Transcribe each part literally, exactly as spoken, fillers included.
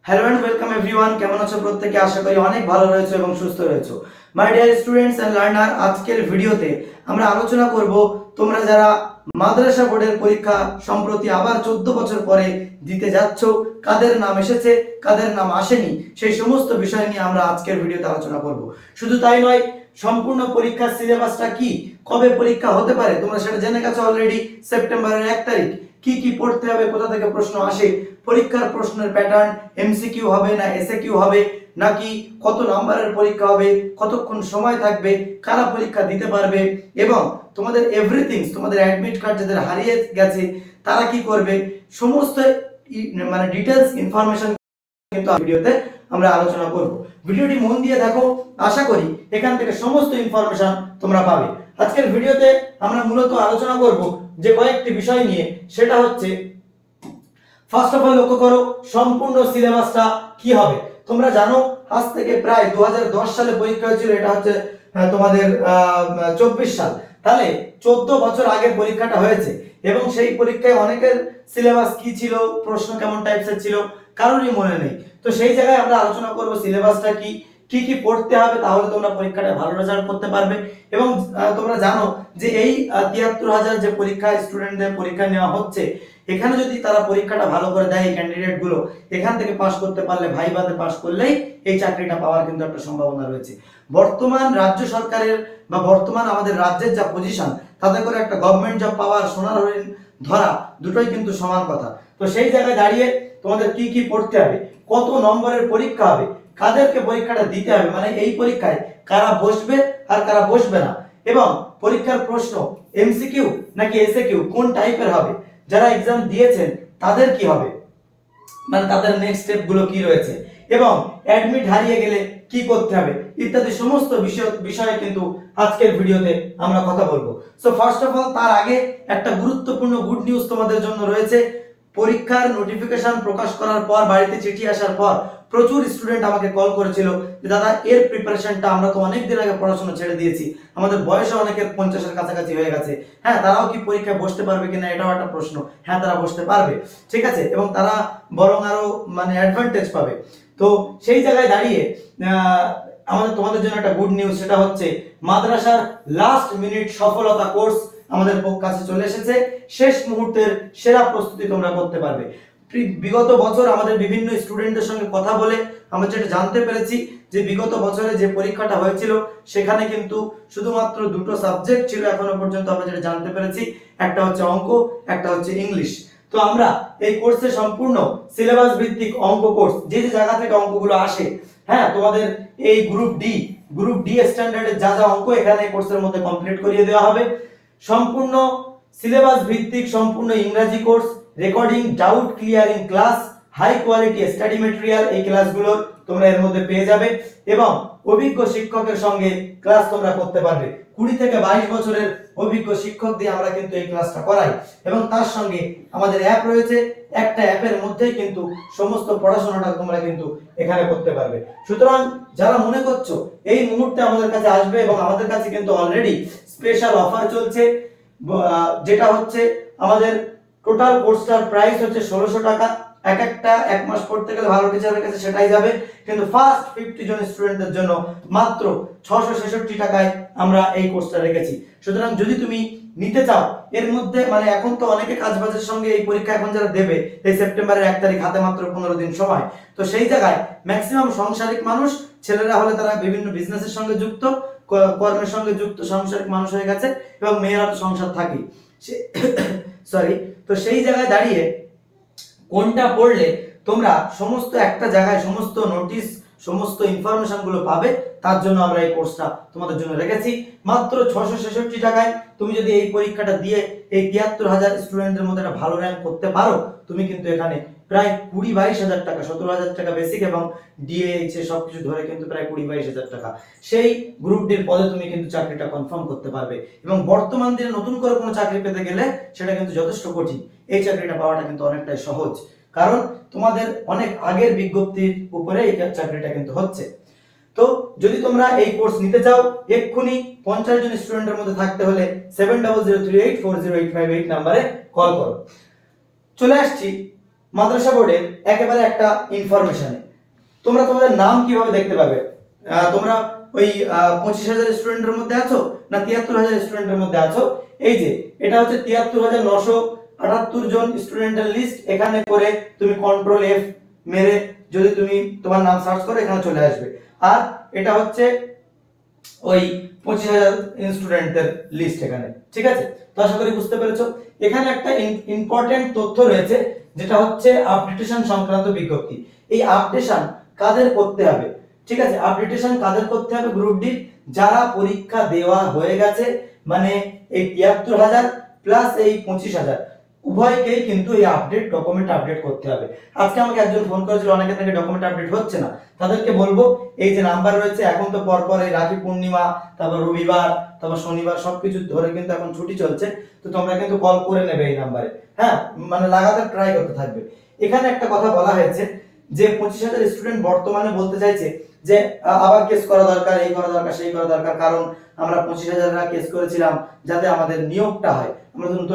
Hello and welcome everyone. কেমন আছো প্রত্যেকে? আশা করি অনেক ভালো রয়েছে এবং সুস্থ রয়েছে। My dear students and learner, আজকের ভিডিওতে আমরা আলোচনা করব তোমরা যারা মাদ্রাসা বোর্ডের পরীক্ষা সম্প্রতি আবার চোদ্দ বছর পরে দিতে যাচ্ছ, কাদের নাম এসেছে কাদের নাম আসেনি, সেই সমস্ত বিষয় নিয়ে আমরা আজকের ভিডিওতে আলোচনা করব। শুধু তাই নয়, সম্পূর্ণ পরীক্ষার সিলেবাসটা কি, কবে পরীক্ষা হতে পারে তোমরা সেটা জেনে গেছো অলরেডি। সেপ্টেম্বরের এক তারিখ কি কি পড়তে হবে, কোথা থেকে প্রশ্ন আসে, পরীক্ষার প্রশ্নের প্যাটার্ন এমসিকিউ হবে না এসএকিউ হবে, নাকি কত নাম্বারের পরীক্ষা হবে, কতক্ষণ সময় থাকবে, কারা পরীক্ষা দিতে পারবে, এবং তোমাদের এভরিথিং, তোমাদের অ্যাডমিট কার্ড যাদের হারিয়ে গেছে তারা কি করবে, সমস্ত মানে ডিটেইলস ইনফরমেশন কিন্তু ভিডিওতে আমরা আলোচনা করব। ভিডিওটি মন দিয়ে দেখো, আশা করি এখান থেকে সমস্ত ইনফরমেশন তোমরা পাবে। আজকের ভিডিওতে আমরা মূলত আলোচনা করব যে কয়েকটি বিষয় নিয়ে, সেটা হচ্ছে ফার্স্ট অফ অল লক্ষ্য করো সম্পূর্ণ সিলেবাসটা কি হবে। তোমরা জানো আজ থেকে প্রায় দু হাজার দশ সালে পরীক্ষা হয়েছিল, এটা হচ্ছে তোমাদের চব্বিশ সাল, তাহলে চোদ্দ বছর আগে পরীক্ষাটা হয়েছে এবং সেই পরীক্ষায় অনেকের সিলেবাস কি ছিল, প্রশ্ন কেমন টাইপসের ছিল কারোরই মনে নেই। তো সেই জায়গায় আমরা আলোচনা করব সিলেবাসটা কি, কি কি পড়তে হবে, তাহলে তোমরা পরীক্ষাটা ভালো রেজাল্ট করতে পারবে। এবং তোমরা জানো যে এই তিয়াত্তর হাজার যে পরীক্ষা স্টুডেন্টদের পরীক্ষা নেওয়া হচ্ছে, এখানে যদি তারা পরীক্ষাটা ভালো করে দেয় ক্যান্ডিডেট গুলো, এখান থেকে পাস করতে পারলে, ভাইভাতে পাস করলেই এই চাকরিটা পাওয়ার কিন্তু একটা সম্ভাবনা রয়েছে। বর্তমান রাজ্য সরকারের বা বর্তমান আমাদের রাজ্যের যা পজিশন, তাতে করে একটা গভর্নমেন্ট জব পাওয়ার, সোনার হরিণ ধরা দুটোই কিন্তু সমান কথা। তো সেই জায়গায় দাঁড়িয়ে তোমাদের কি কি পড়তে হবে, কত নম্বরের পরীক্ষা হবে, কাদেরকে পরীক্ষাটা দিতে হবে, মানে এই পরীক্ষায় কারা বসবে আর কারা বসবে না, এবং পরীক্ষার প্রশ্ন এমসিকিউ নাকি এসএকিউ কোন টাইপের হবে, যারা এক্সাম দিয়েছেন তাদের কি হবে, মানে তাদের নেক্সট স্টেপ গুলো কি রয়েছে, এবং অ্যাডমিট হারিয়ে গেলে কি করতে হবে, ইত্যাদি সমস্ত বিষয় বিষয়ে কিন্তু আজকের ভিডিওতে আমরা কথা বলবো। সো ফার্স্ট অফ অল তার আগে একটা গুরুত্বপূর্ণ গুড নিউজ তোমাদের জন্য রয়েছে। পরীক্ষার নোটিফিকেশন প্রকাশ করার পর, বাড়িতে চিঠি আসার পর প্রচুর স্টুডেন্ট আমাকে কল করেছিল যে দাদা এর প্রিপারেশনটা, আমরা তো অনেক দিন আগে পড়াশোনা ছেড়ে দিয়েছি, আমাদের বয়সও অনেকের পঞ্চাশের কাছাকাছি হয়ে গেছে, হ্যাঁ তারাও কি পরীক্ষায় বসতে পারবে কিনা, এটাও একটা প্রশ্ন। হ্যাঁ তারা বসতে পারবে, ঠিক আছে, এবং তারা বরং আরো মানে অ্যাডভান্টেজ পাবে। তো সেই জায়গায় দাঁড়িয়ে আমাদের তোমাদের জন্য একটা গুড নিউজ, সেটা হচ্ছে মাদ্রাসার লাস্ট মিনিট সফলতা কোর্স আমাদের কাছে চলে এসেছে। শেষ মুহূর্তের সেরা প্রস্তুতি তোমরা করতে পারবে। বিগত বছর আমাদের বিভিন্ন স্টুডেন্টদের সঙ্গে কথা বলে আমরা যেটা জানতে পেরেছি যে বিগত বছরে যে পরীক্ষাটা হয়েছিল সেখানে কিন্তু শুধুমাত্র দুটো সাবজেক্ট ছিল এখনো পর্যন্ত, আমরা যেটা জানতে পেরেছি, একটা হচ্ছে অঙ্ক, একটা হচ্ছে ইংলিশ। তো আমরা এই কোর্সে সম্পূর্ণ সিলেবাস ভিত্তিক অঙ্ক কোর্স, যে যে জায়গা থেকে অঙ্কগুলো আসে, হ্যাঁ তোমাদের এই গ্রুপ ডি গ্রুপ ডি স্ট্যান্ডার্ডের যা যা অঙ্ক এখানে কোর্সের মধ্যে কমপ্লিট করিয়ে দেওয়া হবে। সম্পূর্ণ সিলেবাস ভিত্তিক সম্পূর্ণ ইংরেজি course, recording, doubt clearing class, high quality study material, এই ক্লাসগুলো তোমরা এর মধ্যে পেয়ে যাবে এবং অভিজ্ঞ শিক্ষকের সঙ্গে ক্লাস তোমরা করতে পারবে। কুড়ি থেকে বাইশ বছরের অভিজ্ঞ শিক্ষক দিয়ে আমরা কিন্তু এই ক্লাসটা করাই এবং তার সঙ্গে আমাদের অ্যাপ রয়েছে, একটা অ্যাপের মধ্যেই কিন্তু সমস্ত পড়াশোনাটা তোমরা কিন্তু এখানে করতে পারবে। সুতরাং যারা মনে করছো এই মুহূর্তে আমাদের কাছে আসবে, এবং আমাদের কাছে কিন্তু অলরেডি স্পেশাল অফার চলছে, যেটা হচ্ছে আমাদের টোটাল কোর্সটার প্রাইস হচ্ছে ষোলোশো টাকা। এক একটা এক মাস পড়তে গেলে ভালো টিচারের কাছে সেটাই যাবে, কিন্তু ফার্স্ট ফিফটি জন স্টুডেন্টদের জন্য মাত্র ছশো ছেষট্টি টাকায় আমরা এই কোর্সটা রেখেছি। সুতরাং যদি তুমি নিতে চাও এর মধ্যে, মানে এখন তো অনেকে কাজবাজের সঙ্গে এই পরীক্ষা এখন যারা দেবে এই সেপ্টেম্বরের এক তারিখ, হাতে মাত্র পনেরো দিন সময়, তো সেই জায়গায় ম্যাক্সিমাম সাংসারিক মানুষ, ছেলেরা হলে তারা বিভিন্ন বিজনেসের সঙ্গে যুক্ত, কর্মের সঙ্গে যুক্ত সাংসারিক মানুষ হয়ে গেছে, এবং মেয়েরা তো সংসার থাকি সরি। তো সেই জায়গায় দাঁড়িয়ে কোনটা পড়লে তোমরা সমস্ত একটা জায়গায় সমস্ত নোটিশ, সমস্ত ইনফরমেশন গুলো পাবে, তার জন্য আমরা এই কোর্সটা তোমাদের জন্য রেখেছি মাত্র ছশো ছেষট্টি টাকায়। তুমি যদি এই পরীক্ষাটা দিয়ে এই তিয়াত্তর হাজার স্টুডেন্টদের মধ্যে একটা ভালো র্যাঙ্ক করতে পারো, তুমি কিন্তু এখানে প্রায় কুড়ি বাইশ হাজার টাকা, সতেরো হাজার টাকা বেসিক এবং ডিএইচ সবকিছু ধরে কিন্তু প্রায় কুড়ি বাইশ হাজার টাকা সেই গ্রুপ ডির পদে তুমি কিন্তু চাকরিটা কনফার্ম করতে পারবে। এবং বর্তমান দিনে নতুন করে কোনো চাকরি পেতে গেলে সেটা কিন্তু যথেষ্ট কঠিন, এই চাকরিটা পাওয়াটা কিন্তু অনেকটাই সহজ, কারণ তোমাদের অনেক আগের বিজ্ঞপ্তির উপরে এই চাকরিটা কিন্তু হচ্ছে। তো যদি তোমরা এই কোর্স নিতে চাও, এক্ষুনি পঞ্চাশ জন স্টুডেন্টের মধ্যে থাকতে হলে seven double zero three eight four zero eight five eight নাম্বারে কল করো। চলে আসছি মাদ্রাসা বোর্ডের একেবারে একটা ইনফরমেশনে তোমরা তোমাদের নাম কিভাবে দেখতে পাবে? তোমরা ওই পঁচিশ হাজার স্টুডেন্টের মধ্যে আছো না তিয়াত্তর হাজার স্টুডেন্টের মধ্যে আছো? এই যে এটা হচ্ছে তিয়াত্তর হাজার নশো আটাত্তর জন স্টুডেন্টের লিস্ট। এখানে করে তুমি কন্ট্রোল এফ মেরে যদি তুমি তোমার নাম সার্চ করো এখানে চলে আসবে। আর এটা হচ্ছে ওই পঁচিশ হাজার স্টুডেন্টের লিস্ট এখানে, ঠিক আছে? তো আশা করি বুঝতে পেরেছো। এখানে একটা ইম্পর্টেন্ট তথ্য রয়েছে যেটা হচ্ছে আপডেটেশন সংক্রান্ত বিজ্ঞপ্তি। এই আপডেশন কাদের করতে হবে? ঠিক আছে, আপডেটেশন কাদের করতে হবে? গ্রুপ ডি যারা পরীক্ষা দেওয়া হয়ে গেছে, মানে এই তিয়াত্তর হাজার প্লাস এই পঁচিশ হাজার উভয়কেই কিন্তু এই আপডেট ডকুমেন্ট আপডেট করতে হবে। আজকে আমাকে একজন ফোন করেছিল, অনেকে থেকে ডকুমেন্ট আপডেট হচ্ছে না, তাদেরকে বলবো এই যে নাম্বার রয়েছে এখন তো পরপর এই রাখি পূর্ণিমা, তারপর রবিবার, তারপর শনিবার সবকিছু ধরে কিন্তু এখন ছুটি চলছে, তো তোমরা কিন্তু কল করে নেবে এই নাম্বারে, হ্যাঁ, মানে লাগাতার ট্রাই করতে থাকবে। এখানে একটা কথা বলা হয়েছে যে পঁচিশ হাজার স্টুডেন্ট বর্তমানে বলতে চাইছে যে আবার কেস করা দরকার, এই করা দরকার, সেই করা দরকার, কারণ আমরা পঁচিশ হাজার কেস করেছিলাম যাতে আমাদের নিয়োগটা হয়, আমরা নতুন,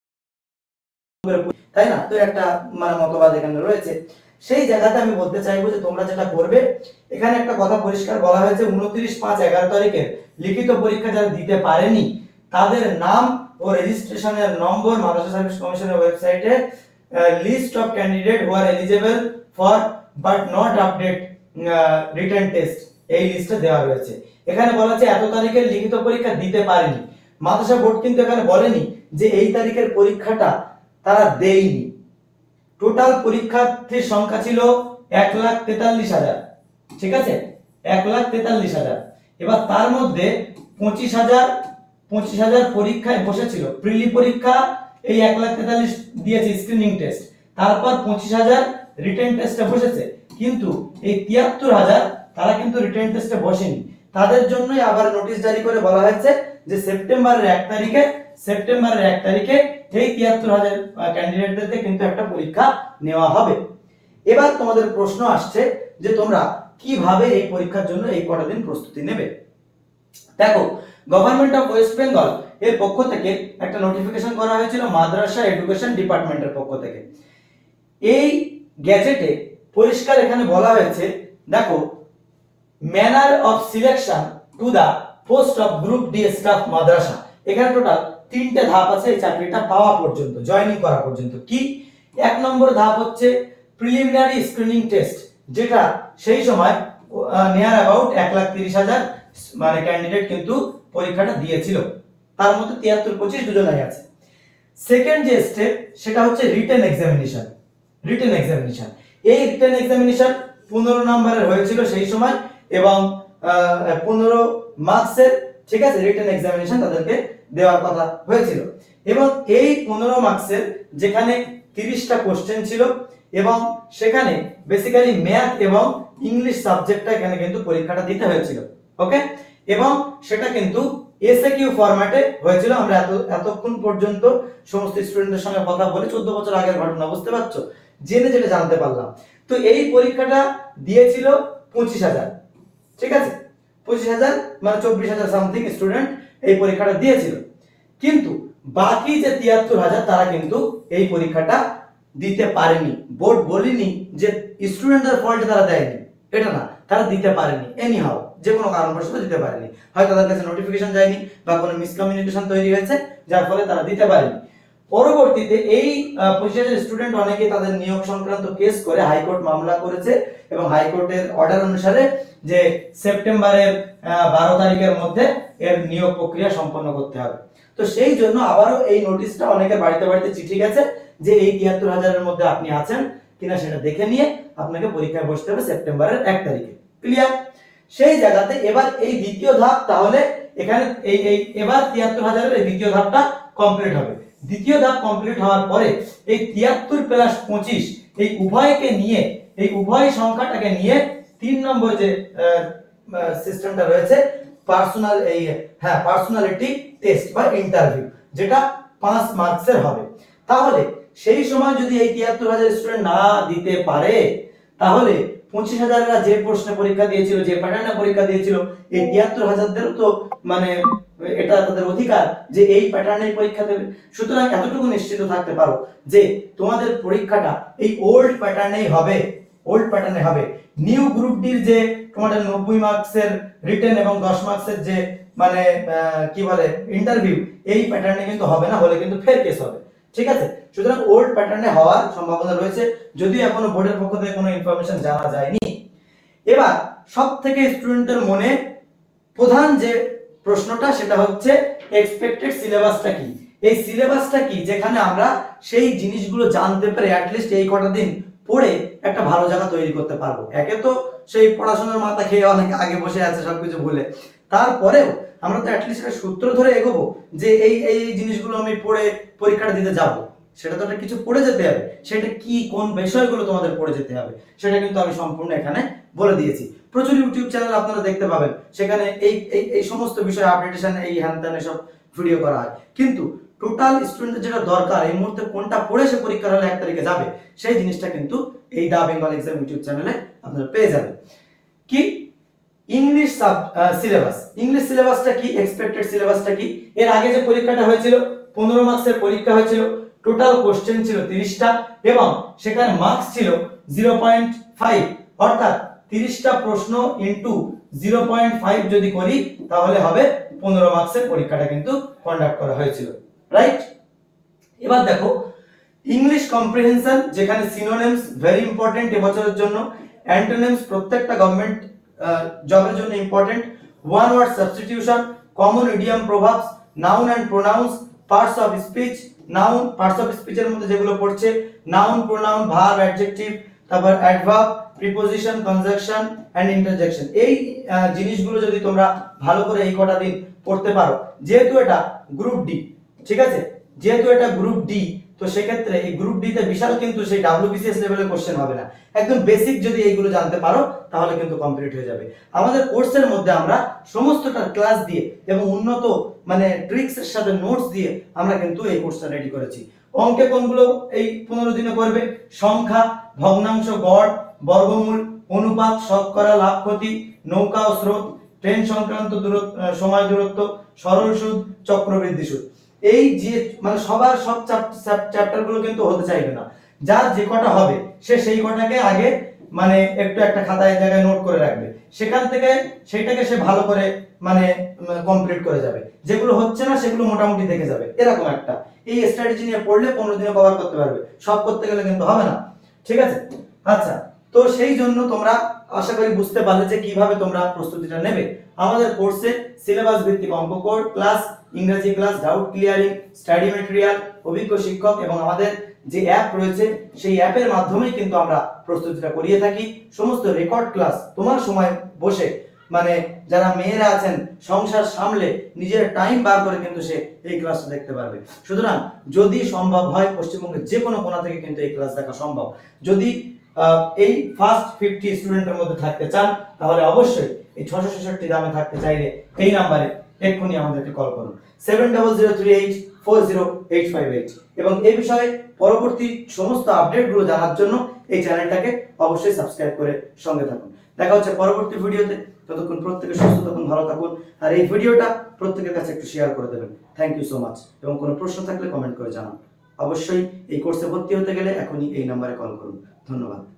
তাই না? তো একটা মানে মতবাদ এখানে রয়েছে। সেই জায়গাতে আমি বলতে চাইবো যে তোমরা যেটা করবে, এখানে একটা কথা পরিষ্কার বলা হয়েছে উনত্রিশ পাঁচ এগারো তারিখের লিখিত পরীক্ষা যারা দিতে পারেনি তাদের নাম ও রেজিস্ট্রেশনের নম্বর মাদ্রাসা সার্ভিস কমিশনের ওয়েবসাইটে list of candidate who are eligible for but not update written test, এই লিস্টে দেওয়া রয়েছে। এখানে বলা আছে এত তারিখের লিখিত পরীক্ষা দিতে পারেনি। মাদ্রাসা বোর্ড কিন্তু এখানে বলেনি যে এই তারিখের পরীক্ষাটা তারা দেয়নি। টোটাল পরীক্ষার্থীর সংখ্যা ছিল এক লাখ তেতাল্লিশ হাজার, ঠিক আছে, এক লাখ তেতাল্লিশ হাজার। এবার তার মধ্যে পঁচিশ হাজার পঁচিশ হাজার পরীক্ষায় বসেছিল, প্রিলি পরীক্ষা এই এক লাখ তেতাল্লিশ দিয়েছে স্ক্রিনিং টেস্ট, তারপর পঁচিশ হাজার রিটেন টেস্টে বসেছে, কিন্তু এই তিয়াত্তর হাজার তারা কিন্তু রিটেন টেস্টে বসেনি। তাদের জন্যই আবার নোটিশ জারি করে বলা হয়েছে যে সেপ্টেম্বরের এক তারিখে সেপ্টেম্বরের এক তারিখে এই তিয়াত্তর হাজার ক্যান্ডিডেটদেরকে কিন্তু একটা পরীক্ষা নেওয়া হবে। এবার তোমাদের প্রশ্ন আসছে যে তোমরা কিভাবে এই পরীক্ষার জন্য এই কটা দিন প্রস্তুতি নেবে। দেখো, গভর্নমেন্ট অফ ওয়েস্ট বেঙ্গল এর পক্ষ থেকে একটা নোটিফিকেশন করা হয়েছিল মাদ্রাসা এডুকেশন ডিপার্টমেন্টের পক্ষ থেকে। এই গ্যাজেটে পরিষ্কার এখানে বলা হয়েছে, দেখো, manner of selection to the post of group D staff মাদ্রাসা। এখানে টোটাল তিনটে ধাপ আছে এই চাকরিটা পাওয়া পর্যন্ত, জয়েনিং করা পর্যন্ত। কি? এক নম্বর ধাপ হচ্ছে প্রিলিমিনারি স্ক্রিনিং টেস্ট, যেটা সেই সময় নিয়ার অ্যাবাউট এক লাখ তিরিশ হাজার মানে ক্যান্ডিডেট কিন্তু পরীক্ষাটা দিয়েছিল, তার মধ্যে তিয়াত্তর পঁচিশ দুজনাই আছে। সেকেন্ড যে স্টেপ সেটা হচ্ছে রিটেন এক্সামিনেশন। রিটেন এক্সামিনেশন এই রিটেন এক্সামিনেশন পনেরো নম্বরের হয়েছিল সেই সময় এবং পনেরো মার্কসের, ঠিক আছে, রিটেন এক্সামিনেশন তাদেরকে দেওয়ার কথা হয়েছিল। এবং এই পনেরো মার্কসের যেখানে তিরিশটা কোশ্চেন ছিল এবং সেখানে বেসিক্যালি ম্যাথ এবং ইংলিশ সাবজেক্টটা এখানে কিন্তু পরীক্ষাটা দিতে হয়েছিল, ওকে, এবং সেটা কিন্তু এসএকিউ ফরম্যাটে হয়েছিল। আমরা এত এতক্ষণ পর্যন্ত সমস্ত স্টুডেন্টদের সঙ্গে কথা বলে চোদ্দ বছর আগের ঘটনা, বুঝতে পারছো, জেনে যেটা জানতে পারলাম। তো এই পরীক্ষাটা দিয়েছিল পঁচিশ হাজার, ঠিক আছে, পঁচিশ হাজার মানে চব্বিশ হাজার সামথিং স্টুডেন্ট এই পরীক্ষাটা দিয়েছিল, কিন্তু বাকি যে তিয়াত্তর হাজার তারা কিন্তু এই পরীক্ষাটা দিতে পারেনি। বোর্ড বলিনি যে স্টুডেন্টদের ফল্টে তারা দেয়নি, এটা না, তারা দিতে পারেনি, এনি হাউ যে কোনো কারণবশত দিতে পারেনি, হয় তাদের কাছে নোটিফিকেশন যায়নি বা কোনো মিসকমিউনিকেশন তৈরি হয়েছে যার ফলে তারা দিতে পারেনি। পরবর্তীতে এই পঁচিশ হাজার স্টুডেন্ট অনেকে তাদের নিয়োগ সংক্রান্ত কেস করে হাইকোর্ট মামলা করেছে এবং হাইকোর্টের অর্ডার অনুসারে যে সেপ্টেম্বরের বারো তারিখের মধ্যে এর নিয়োগ প্রক্রিয়া সম্পন্ন করতে হবে। তো সেই জন্য আবারও এই নোটিশটা অনেকের বাড়িতে বাড়িতে চিঠি গেছে যে এই তিয়াত্তর হাজারের মধ্যে আপনি আছেন কিনা সেটা দেখে নিয়ে আপনাকে পরীক্ষায় বসতে হবে সেপ্টেম্বরের এক তারিখে। ক্লিয়ার? সেই জায়গাতে এবার এই দ্বিতীয় ধাপ, তাহলে এখানে এই এই এবার তিয়াত্তর হাজারের এই দ্বিতীয় ধাপটা কমপ্লিট হবে। দ্বিতীয় ধাপ কমপ্লিট হওয়ার পরে এই তিয়াত্তর প্লাস পঁচিশ এই উভয়কে নিয়ে, এই উভয় সংখ্যাটাকে নিয়ে তিন নম্বর যে সিস্টেমটা রয়েছে পার্সোনাল, এই হ্যাঁ পার্সোনালিটি টেস্ট বা ইন্টারভিউ, যেটা পাঁচ মার্কসের হবে। তাহলে সেই সময় যদি এই তিয়াত্তর হাজার স্টুডেন্ট না দিতে পারে তাহলে পঁচিশ হাজাররা যে প্রশ্নে পরীক্ষা দিয়েছিল, যে প্যাটার্নে পরীক্ষা দিয়েছিল, এই তিয়াত্তর হাজারদেরও তো মানে এটা তাদের অধিকার যে এই প্যাটার্নে পরীক্ষা দেবে। সুতরাং এতটুকু নিশ্চিত থাকতে পারো যে তোমাদের পরীক্ষাটা এই ওল্ড প্যাটার্নেই হবে, ওল্ড প্যাটার্নে হবে। নিউ গ্রুপ ডির যে তোমাদের নব্বই মার্কসের রিটেন এবং দশ মার্কসের যে মানে কি বলে ইন্টারভিউ, এই প্যাটার্নে কিন্তু হবে না, হলে কিন্তু ফের কেস হবে। ঠিক আছে, সুতরাং ওল্ড প্যাটার্নে হওয়ার সম্ভাবনা রয়েছে, যদিও এখনো বোর্ডের পক্ষ থেকে কোনো ইনফরমেশন জানা যায়নি। এবার সব থেকে স্টুডেন্টের মনে প্রধান যে প্রশ্নটা সেটা হচ্ছে এক্সপেক্টেড সিলেবাসটা কি। এই সিলেবাসটা কি যেখানে আমরা সেই জিনিসগুলো জানতে পারে অ্যাটলিস্ট এই কটা দিন পড়ে একটা ভালো জায়গা তৈরি করতে পারবো। একে তো সেই পড়াশোনার মাথা খেয়ে অনেক আগে বসে আছে সবকিছু ভুলে, তারপরেও আমরা তো অ্যাটলিস্ট একটা সূত্র ধরে এগোবো যে এই এই জিনিসগুলো আমি পড়ে পরীক্ষাটা দিতে যাব। সেটা তো একটা কিছু পড়ে যেতে হবে, সেটা কি কোন বিষয়গুলো তোমাদের পড়ে যেতে হবে সেটা কিন্তু আমি সম্পূর্ণ এখানে বলে দিয়েছি। প্রচুর ইউটিউব চ্যানেল আপনারা দেখতে পাবেন, সেখানে এই এই সমস্ত বিষয় আপডেটেশন এই হ্যান ত্যান সব ভিডিও করা হয়, কিন্তু টোটাল স্টুডেন্টের যেটা দরকার এই মুহূর্তে কোনটা পড়ে সে পরীক্ষার হলে এক তারিখে যাবে, সেই জিনিসটা কিন্তু এই দা বেঙ্গল এক্সাম ইউটিউব চ্যানেলে আপনারা পেয়ে যাবেন। কি ইংলিশ সাব সিলেবাস, ইংলিশ সিলেবাসটা কি, এক্সপেক্টেড সিলেবাসটা কি। এর আগে যে পরীক্ষাটা হয়েছিল পনেরো মার্কসের পরীক্ষা হয়েছিল, টোটাল কোশ্চেন ছিল তিরিশটা এবং সেখানে মার্কস ছিল জিরো পয়েন্ট ফাইভ, অর্থাৎ তিরিশটা প্রশ্ন ইনটু জিরো পয়েন্ট ফাইভ যদি করি তাহলে হবে পনেরো মার্কসের পরীক্ষাটা কিন্তু কন্ডাক্ট করা হয়েছিল, রাইট। এবার দেখো ইংলিশ কম্প্রিহেনশন, যেখানে সিনোনিমস ভেরি ইম্পর্টেন্ট এবছরের জন্য, অ্যান্টোনিমস প্রত্যেকটা গভর্নমেন্ট জবের জন্য important, one word substitution, common idiom proverbs, noun and pronouns, parts of speech, noun parts of স্পিচের মধ্যে যেগুলো পড়ছে নাউন, প্রোনাউন, ভার্ব, অ্যাডজেক্টিভ, তারপর adverb, preposition, conjunction and interjection. এই জিনিসগুলো যদি তোমরা ভালো করে এই কটা দিন পড়তে পারো, যেহেতু এটা গ্রুপ ডি, ঠিক আছে, যেহেতু এটা গ্রুপ ডি, তো সেক্ষেত্রে এই গ্রুপ ডি তে বিশাল কিন্তু সেই ডাব্লিউবিসিএস লেভেলের কোশ্চেন হবে না, একদম বেসিক যদি এইগুলো জানতে পারো তাহলে কিন্তু কমপ্লিট হয়ে যাবে। আমাদের কোর্সের মধ্যে আমরা সমস্তটা ক্লাস দিয়ে এবং উন্নত মানে ট্রিক্স এর সাথে নোটস দিয়ে আমরা কিন্তু এই কোর্সটা রেডি করেছি। অঙ্কে কোনগুলো এই পনেরো দিনে করবে, সংখ্যা, ভগ্নাংশ, গড়, বর্গমূল, অনুপাত, শতকরা, লাভ ক্ষতি, নৌকা ও স্রোত, ট্রেন সংক্রান্ত দূরত্ব, সময় দূরত্ব, সরল সুদ, চক্রবৃদ্ধি সুদ। এই যে মানে সবার সব চ্যাপ্টার গুলো কিন্তু হতে চাইবে না, যার যে কটা হবে সে সেই কটাকে আগে মানে একটু একটা খাতায় জায়গায় নোট করে রাখবে, সেখান থেকে সেইটাকে সে ভালো করে মানে কমপ্লিট করে যাবে, যেগুলো হচ্ছে না সেগুলো মোটামুটি দেখে যাবে, এরকম একটা এই স্ট্র্যাটেজি নিয়ে পড়লে পনেরো দিনে কভার করতে পারবে। সব করতে গেলে কিন্তু হবে না, ঠিক আছে। আচ্ছা, তো সেই জন্য তোমরা আশা করি বুঝতে পারলে যে কিভাবে তোমরা প্রস্তুতিটা নেবে। আমাদের কোর্সে সিলেবাস ভিত্তিক অঙ্ক কোড ক্লাস, ইংরেজি class, doubt clearing, study material, অভিজ্ঞ শিক্ষক এবং আমাদের যে অ্যাপ রয়েছে সেই অ্যাপের মাধ্যমেই কিন্তু আমরা প্রস্তুতিটা করিয়ে থাকি। সমস্ত রেকর্ড ক্লাস তোমার সময় বসে মানে যারা মেয়েরা আছেন সংসার সামলে নিজের টাইম বার করে কিন্তু সে এই ক্লাসটা দেখতে পারবে। সুতরাং যদি সম্ভব হয় পশ্চিমবঙ্গের যে কোনো কোণা থেকে কিন্তু এই ক্লাস দেখা সম্ভব। যদি এই ফার্স্ট ফিফটি স্টুডেন্টের মধ্যে থাকতে চান তাহলে অবশ্যই এই ছশো ছেষট্টি দামে থাকতে চাইলে এই নাম্বারে এক্ষুনি আমাদেরকে কল করুন seven zero zero three eight four zero eight five eight এবং এই বিষয়ে পরবর্তী সমস্ত আপডেটগুলো জানার জন্য এই চ্যানেলটাকে অবশ্যই সাবস্ক্রাইব করে সঙ্গে থাকুন। দেখা হচ্ছে পরবর্তী ভিডিওতে, ততক্ষণ প্রত্যেকে সুস্থ থাকুন, ভালো থাকুন, আর এই ভিডিওটা প্রত্যেকের কাছে একটু শেয়ার করে দেবেন। থ্যাংক ইউ সো মাচ এবং কোনো প্রশ্ন থাকলে কমেন্ট করে জানান। অবশ্যই এই কোর্সে ভর্তি হতে গেলে এখনই এই নাম্বারে কল করুন। ধন্যবাদ।